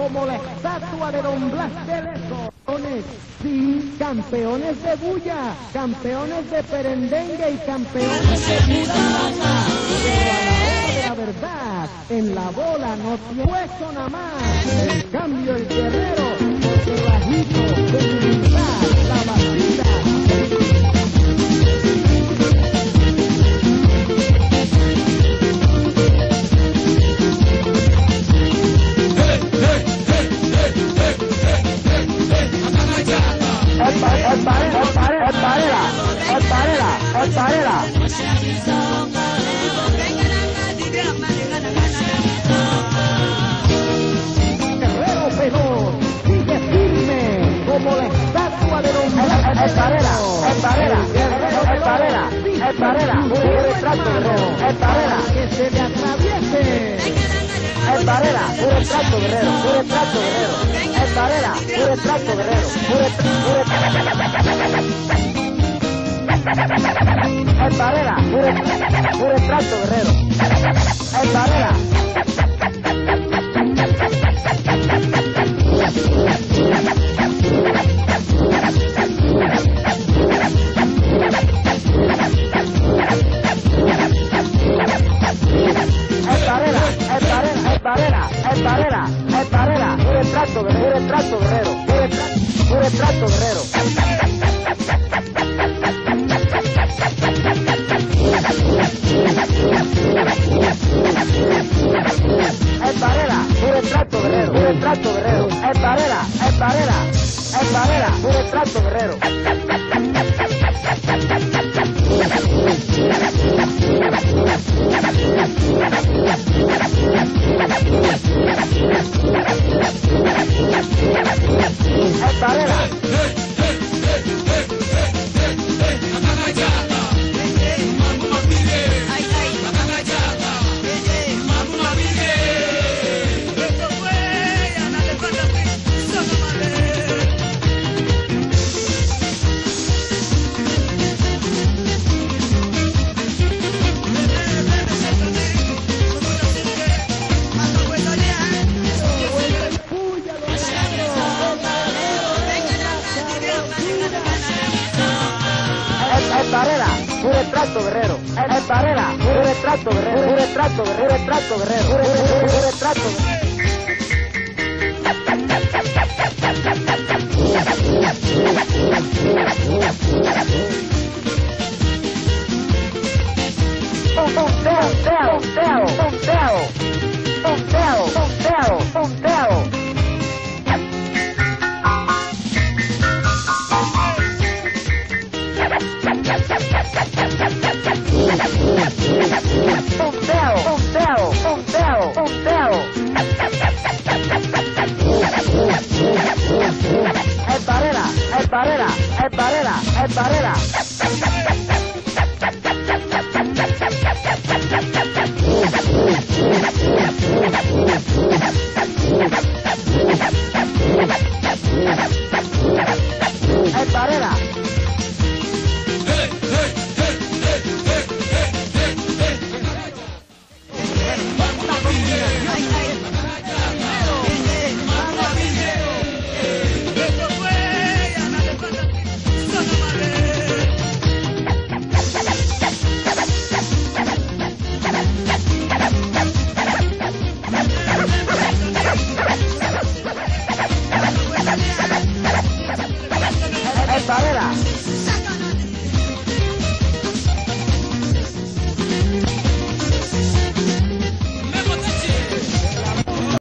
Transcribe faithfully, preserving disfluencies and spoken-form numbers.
como la estatua de Don Blas de Lezo. Sí, campeones de bulla, campeones de perendengue y campeones de purana. Pero a la hora de la verdad, en la bola no tiene hueso nada más. En cambio el guerrero, porque bajito, de humildad, la vacila. Guerrero Pelón sigue firme como la estatua de Don Blas. Es Varela, es Varela, es Varela, es Varela, puro retrato guerrero, es Varela, que se le atraviese. es Varela, puro retrato guerrero, puro retrato guerrero, es Varela, puro retrato guerrero, puro puro es Varela, puro puro retrato guerrero, es Varela. Es Varela, es Varela, puro retrato guerrero, puro retrato guerrero, puro retrato guerrero. Es Varela, puro retrato guerrero, puro retrato guerrero. Es Varela, es Varela, es Varela, puro retrato guerrero. Es Varela. Es Varela, puro retrato guerrero. Es Varela, puro retrato guerrero, puro retrato guerrero, puro retrato guerrero, puro retrato guerrero. Punteo, punteo, punteo, punteo, punteo, punteo. Punteo, punteo, punteo, punteo. Es Varela, es Varela, es Varela, es Varela. Es Varela. Es Varela.